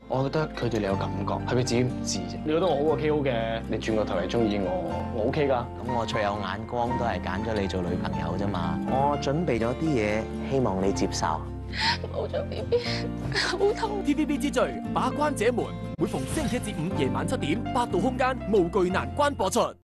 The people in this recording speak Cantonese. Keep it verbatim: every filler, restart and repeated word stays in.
我覺得佢對你有感覺，係佢自己唔知啫。你覺得我好過 K O 嘅，你轉個頭嚟中意我，我 OK 㗎。 咁我最有眼光都係揀咗你做女朋友啫嘛。我準備咗啲嘢，希望你接受。 冇咗 B B，好痛。 T V B 之最把關者們，每逢星期一至五夜晚七點，八度空間無懼難關播出。